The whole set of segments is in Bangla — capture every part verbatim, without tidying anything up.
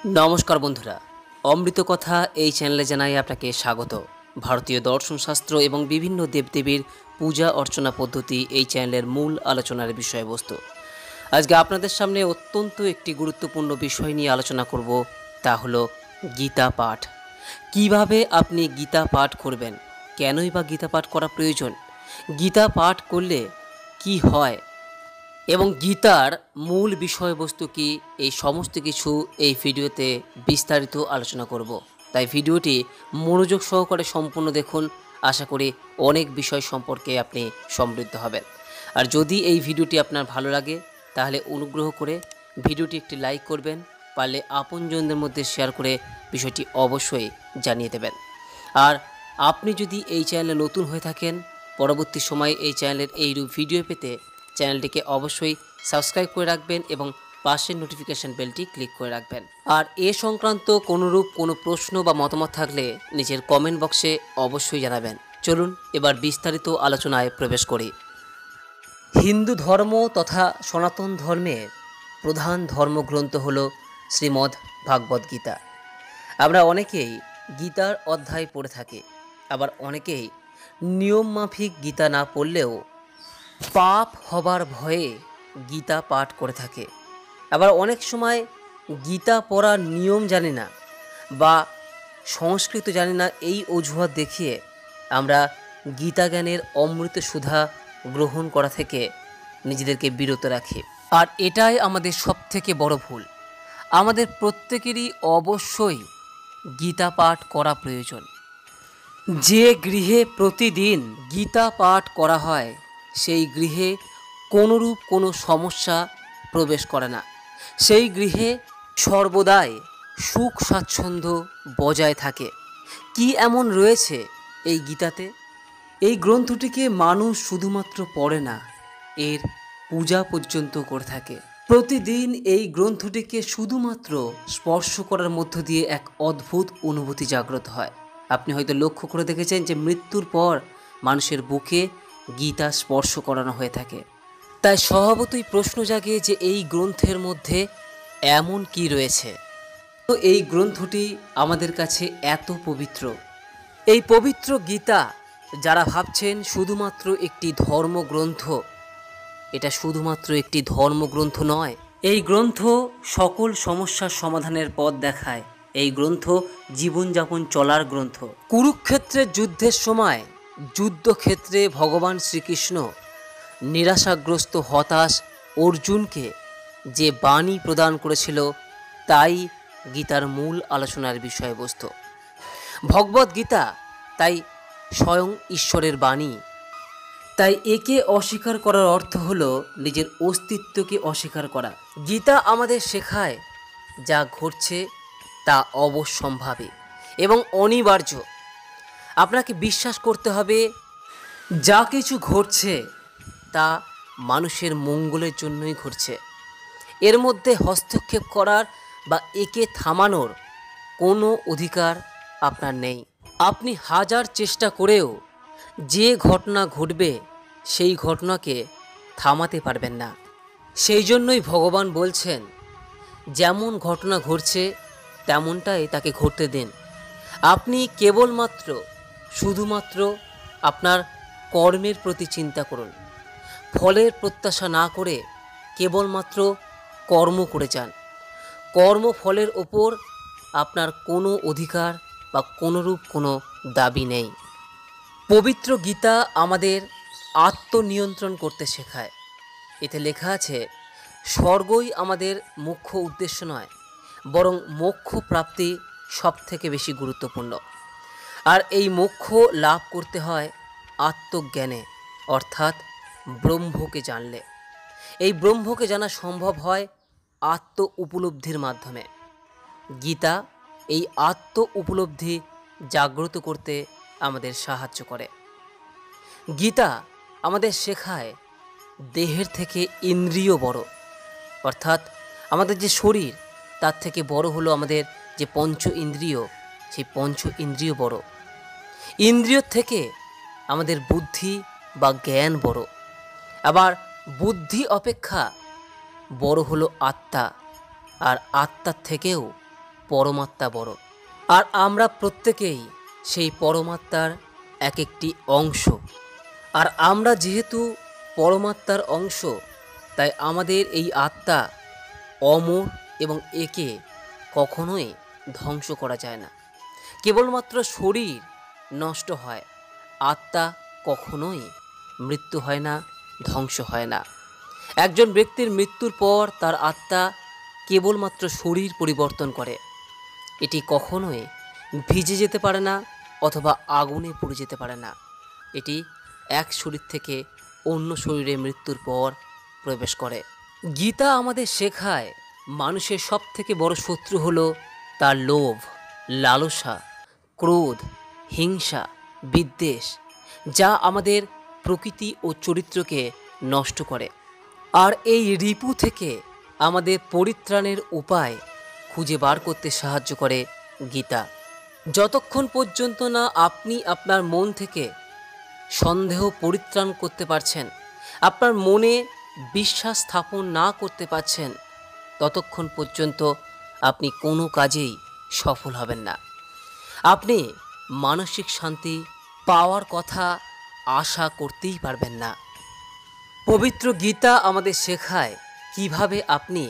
নমস্কার বন্ধুরা, অমৃত কথা এই চ্যানেলে জানাই আপনাকে স্বাগত। ভারতীয় দর্শন শাস্ত্র এবং বিভিন্ন দেবদেবীর পূজা অর্চনা পদ্ধতি এই চ্যানেলের মূল আলোচনার বিষয়বস্তু। আজকে আপনাদের সামনে অত্যন্ত একটি গুরুত্বপূর্ণ বিষয় নিয়ে আলোচনা করব, তা হলো গীতা পাঠ। কিভাবে আপনি গীতা পাঠ করবেন, কেনই বা গীতা পাঠ করা প্রয়োজন, গীতা পাঠ করলে কি হয় এবং গীতার মূল বিষয়বস্তু কি, এই সমস্ত কিছু এই ভিডিওতে বিস্তারিত আলোচনা করব। তাই ভিডিওটি মনোযোগ সহকারে সম্পূর্ণ দেখুন। আশা করি অনেক বিষয় সম্পর্কে আপনি সমৃদ্ধ হবেন। আর যদি এই ভিডিওটি আপনার ভালো লাগে তাহলে অনুগ্রহ করে ভিডিওটি একটি লাইক করবেন, পারলে আপনজনদের মধ্যে শেয়ার করে বিষয়টি অবশ্যই জানিয়ে দেবেন। আর আপনি যদি এই চ্যানেলে নতুন হয়ে থাকেন, পরবর্তী সময়ে এই চ্যানেলের এইরূপ ভিডিও পেতে চ্যানেলটিকে অবশ্যই সাবস্ক্রাইব করে রাখবেন এবং পাশের নোটিফিকেশন বেলটি ক্লিক করে রাখবেন। আর এ সংক্রান্ত কোনোরূপ কোনো প্রশ্ন বা মতামত থাকলে নিজের কমেন্ট বক্সে অবশ্যই জানাবেন। চলুন এবার বিস্তারিত আলোচনায় প্রবেশ করি। হিন্দু ধর্ম তথা সনাতন ধর্মের প্রধান ধর্মগ্রন্থ হল শ্রীমদ্ ভাগবত গীতা। আমরা অনেকেই গীতার অধ্যায় পড়ে থাকি, আবার অনেকেই নিয়মমাফিক গীতা না পড়লেও পাপ হবার ভয়ে গীতা পাঠ করে থাকে। আবার অনেক সময় গীতা পড়ার নিয়ম জানি না বা সংস্কৃত জানি না, এই অজুহাত দেখিয়ে আমরা গীতা জ্ঞানের অমৃত সুধা গ্রহণ করা থেকে নিজেদেরকে বিরত রাখি। আর এটাই আমাদের সবথেকে বড় ভুল। আমাদের প্রত্যেকেরই অবশ্যই গীতা পাঠ করা প্রয়োজন। যে গৃহে প্রতিদিন গীতা পাঠ করা হয় সেই গৃহে কোনোরূপ কোনো সমস্যা প্রবেশ করে না। সেই গৃহে সর্বদাই সুখ স্বাচ্ছন্দ্য বজায় থাকে। কি এমন রয়েছে এই গীতাতে? এই গ্রন্থটিকে মানুষ শুধুমাত্র পড়ে না, এর পূজা পর্যন্ত করে থাকে। প্রতিদিন এই গ্রন্থটিকে শুধুমাত্র স্পর্শ করার মধ্য দিয়ে এক অদ্ভুত অনুভূতি জাগ্রত হয়। আপনি হয়তো লক্ষ্য করে দেখেছেন যে মৃত্যুর পর মানুষের বুকে গীতা স্পর্শ করানো হয়ে থাকে। তাই স্বভাবতই প্রশ্ন জাগে যে এই গ্রন্থের মধ্যে এমন কি রয়েছে। তো এই গ্রন্থটি আমাদের কাছে এত পবিত্র। এই পবিত্র গীতা যারা ভাবছেন শুধুমাত্র একটি ধর্মগ্রন্থ, এটা শুধুমাত্র একটি ধর্মগ্রন্থ নয়। এই গ্রন্থ সকল সমস্যার সমাধানের পথ দেখায়। এই গ্রন্থ জীবনযাপন চলার গ্রন্থ। কুরুক্ষেত্রের যুদ্ধের সময় যুদ্ধক্ষেত্রে ভগবান শ্রীকৃষ্ণ নিরাশাগ্রস্ত হতাশ অর্জুনকে যে বাণী প্রদান করেছিল, তাই গীতার মূল আলোচনার বিষয়বস্তু। ভগবত গীতা তাই স্বয়ং ঈশ্বরের বাণী। তাই একে অস্বীকার করার অর্থ হলো নিজের অস্তিত্বকে অস্বীকার করা। গীতা আমাদের শেখায় যা ঘটছে তা অবশ্যম্ভাবী এবং অনিবার্য। আপনাকে বিশ্বাস করতে হবে যা কিছু ঘটছে তা মানুষের মঙ্গলের জন্যই ঘটছে। এর মধ্যে হস্তক্ষেপ করার বা একে থামানোর কোনো অধিকার আপনার নেই। আপনি হাজার চেষ্টা করেও যে ঘটনা ঘটবে সেই ঘটনাকে থামাতে পারবেন না। সেই জন্যই ভগবান বলছেন, যেমন ঘটনা ঘটছে তেমনটাই তাকে ঘটতে দিন। আপনি কেবলমাত্র শুধুমাত্র আপনার কর্মের প্রতি চিন্তা করুন। ফলের প্রত্যাশা না করে কেবলমাত্র কর্ম করে যান। কর্মফলের ওপর আপনার কোনো অধিকার বা কোনোরূপ কোনো দাবি নেই। পবিত্র গীতা আমাদের আত্মনিয়ন্ত্রণ করতে শেখায়। এতে লেখা আছে, স্বর্গই আমাদের মুখ্য উদ্দেশ্য নয়, বরং মোক্ষ প্রাপ্তি সব থেকে বেশি গুরুত্বপূর্ণ। আর এই মোক্ষ লাভ করতে হয় আত্মজ্ঞানে, অর্থাৎ ব্রহ্মকে জানলে। এই ব্রহ্মকে জানা সম্ভব হয় আত্ম উপলব্ধির মাধ্যমে। গীতা এই আত্ম উপলব্ধি জাগ্রত করতে আমাদের সাহায্য করে। গীতা আমাদের শেখায় দেহের থেকে ইন্দ্রিয় বড়, অর্থাৎ আমাদের যে শরীর তার থেকে বড় হলো আমাদের যে পঞ্চ ইন্দ্রিয়, সেই পঞ্চ ইন্দ্রিয় বড়। ইন্দ্রিয় থেকে আমাদের বুদ্ধি বা জ্ঞান বড়। আবার বুদ্ধি অপেক্ষা বড় হলো আত্মা, আর আত্মার থেকেও পরমাত্মা বড়, আর আমরা প্রত্যেকেই সেই পরমাত্মার এক একটি অংশ। আর আমরা যেহেতু পরমাত্মার অংশ, তাই আমাদের এই আত্মা অমর এবং একে কখনোই ধ্বংস করা যায় না। কেবলমাত্র শরীর নষ্ট হয়, আত্মা কখনোই মৃত্যু হয় না, ধ্বংস হয় না। একজন ব্যক্তির মৃত্যুর পর তার আত্মা কেবলমাত্র শরীর পরিবর্তন করে, এটি কখনোই ভিজে যেতে পারে না অথবা আগুনে পুড়ে যেতে পারে না। এটি এক শরীর থেকে অন্য শরীরে মৃত্যুর পর প্রবেশ করে। গীতা আমাদের শেখায় মানুষের সব থেকে বড় শত্রু হলো তার লোভ, লালসা, ক্রোধ, হিংসা, বিদ্বেষ, যা আমাদের প্রকৃতি ও চরিত্রকে নষ্ট করে। আর এই রিপু থেকে আমাদের পরিত্রাণের উপায় খুঁজে বার করতে সাহায্য করে গীতা। যতক্ষণ পর্যন্ত না আপনি আপনার মন থেকে সন্দেহ পরিত্রাণ করতে পারছেন, আপনার মনে বিশ্বাস স্থাপন না করতে পারছেন, ততক্ষণ পর্যন্ত আপনি কোনো কাজেই সফল হবেন না। আপনি মানসিক শান্তি পাওয়ার কথা আশা করতেই পারবেন না। পবিত্র গীতা আমাদের শেখায় কিভাবে আপনি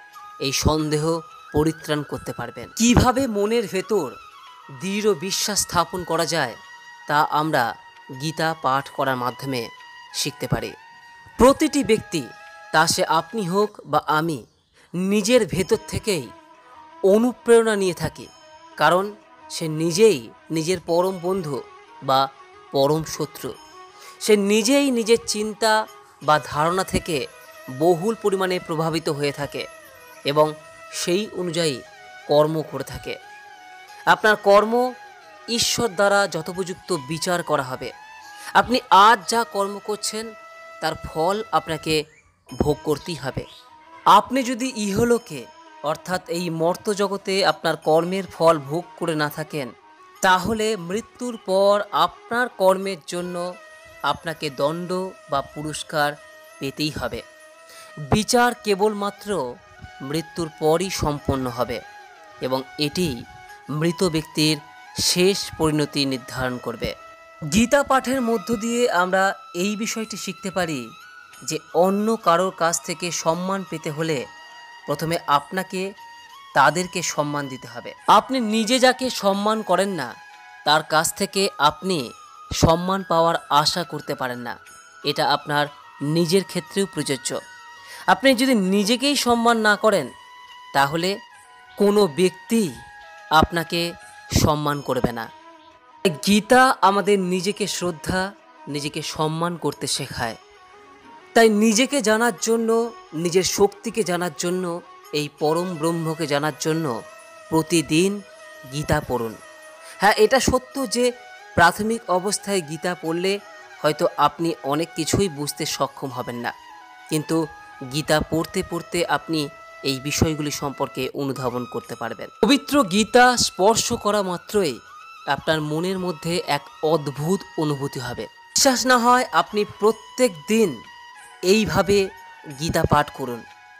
এই সন্দেহ পরিত্রাণ করতে পারবেন, কিভাবে মনের ভেতর দৃঢ় বিশ্বাস স্থাপন করা যায়, তা আমরা গীতা পাঠ করার মাধ্যমে শিখতে পারি। প্রতিটি ব্যক্তি, তা সে আপনি হোক বা আমি, নিজের ভেতর থেকেই অনুপ্রেরণা নিয়ে থাকি, কারণ সে নিজেই নিজের পরম বন্ধু বা পরম শত্রু। সে নিজেই নিজের চিন্তা বা ধারণা থেকে বহুল পরিমাণে প্রভাবিত হয়ে থাকে এবং সেই অনুযায়ী কর্ম করে থাকে। আপনার কর্ম ঈশ্বর দ্বারা যথোপযুক্ত বিচার করা হবে। আপনি আজ যা কর্ম করছেন তার ফল আপনাকে ভোগ করতেই হবে। আপনি যদি ইহলোকে অর্থাৎ এই মর্ত্য জগতে আপনার কর্মের ফল ভোগ করে না থাকেন, তাহলে মৃত্যুর পর আপনার কর্মের জন্য আপনাকে দণ্ড বা পুরস্কার পেতেই হবে। বিচার কেবলমাত্র মৃত্যুর পরই সম্পন্ন হবে এবং এটি মৃত ব্যক্তির শেষ পরিণতি নির্ধারণ করবে। গীতা পাঠের মধ্য দিয়ে আমরা এই বিষয়টি শিখতে পারি যে অন্য কারোর কাছ থেকে সম্মান পেতে হলে প্রথমে আপনাকে তাদেরকে সম্মান দিতে হবে। আপনি নিজে যাকে সম্মান করেন না, তার কাছ থেকে আপনি সম্মান পাওয়ার আশা করতে পারেন না। এটা আপনার নিজের ক্ষেত্রেও প্রযোজ্য। আপনি যদি নিজেকেই সম্মান না করেন, তাহলে কোনো ব্যক্তি আপনাকে সম্মান করবে না। গীতা আমাদের নিজেকে শ্রদ্ধা, নিজেকে সম্মান করতে শেখায়। তাই নিজেকে জানার জন্য, নিজের শক্তিকে জানার জন্য, এই পরম ব্রহ্মকে জানার জন্য প্রতিদিন গীতা পড়ুন। হ্যাঁ, এটা সত্য যে প্রাথমিক অবস্থায় গীতা পড়লে হয়তো আপনি অনেক কিছুই বুঝতে সক্ষম হবেন না, কিন্তু গীতা পড়তে পড়তে আপনি এই বিষয়গুলি সম্পর্কে অনুধাবন করতে পারবেন। পবিত্র গীতা স্পর্শ করা মাত্রই আপনার মনের মধ্যে এক অদ্ভুত অনুভূতি হবে। বিশ্বাস না হয় আপনি প্রত্যেক দিন এইভাবে গীতা পাঠ করুন,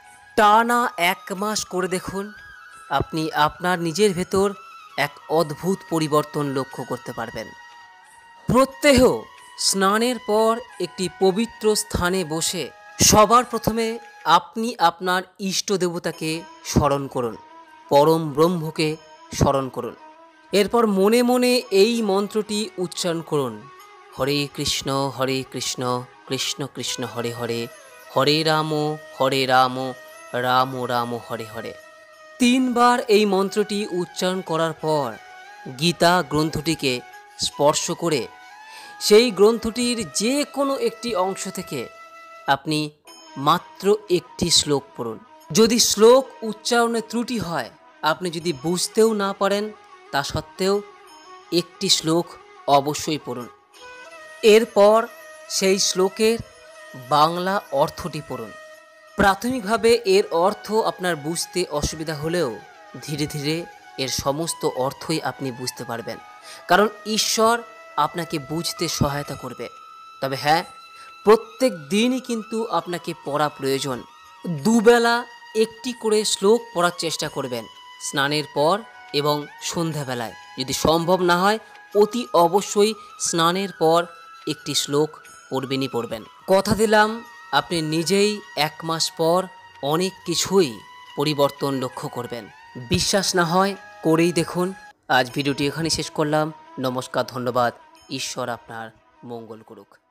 টানা এক মাস করে দেখুন। আপনি আপনার নিজের ভেতর এক অদ্ভুত পরিবর্তন লক্ষ্য করতে পারবেন। প্রত্যহ স্নানের পর একটি পবিত্র স্থানে বসে সবার প্রথমে আপনি আপনার ইষ্ট দেবতাকে স্মরণ করুন, পরম ব্রহ্মকে স্মরণ করুন। এরপর মনে মনে এই মন্ত্রটি উচ্চারণ করুন, হরে কৃষ্ণ হরে কৃষ্ণ কৃষ্ণ কৃষ্ণ হরে হরে, হরে রাম হরে রাম রাম রাম হরে হরে। তিনবার এই মন্ত্রটি উচ্চারণ করার পর গীতা গ্রন্থটিকে স্পর্শ করে সেই গ্রন্থটির যে কোনো একটি অংশ থেকে আপনি মাত্র একটি শ্লোক পড়ুন। যদি শ্লোক উচ্চারণে ত্রুটি হয়, আপনি যদি বুঝতেও না পারেন, তা সত্ত্বেও একটি শ্লোক অবশ্যই পড়ুন। এরপর সেই শ্লোকের বাংলা অর্থটি পড়ুন। প্রাথমিকভাবে এর অর্থ আপনার বুঝতে অসুবিধা হলেও ধীরে ধীরে এর সমস্ত অর্থই আপনি বুঝতে পারবেন, কারণ ঈশ্বর আপনাকে বুঝতে সহায়তা করবে। তবে হ্যাঁ, প্রত্যেক দিনই কিন্তু আপনাকে পড়া প্রয়োজন। দুবেলা একটি করে শ্লোক পড়ার চেষ্টা করবেন, স্নানের পর এবং সন্ধ্যাবেলায়। যদি সম্ভব না হয় অতি অবশ্যই স্নানের পর একটি শ্লোক পড়বেনই পড়বেন। কথা দিলাম আপনি নিজেই এক মাস পর অনেক কিছুই পরিবর্তন লক্ষ্য করবেন। বিশ্বাস না হয় করেই দেখুন। আজ ভিডিওটি এখানে শেষ করলাম। নমস্কার, ধন্যবাদ। ঈশ্বর আপনার মঙ্গল করুক।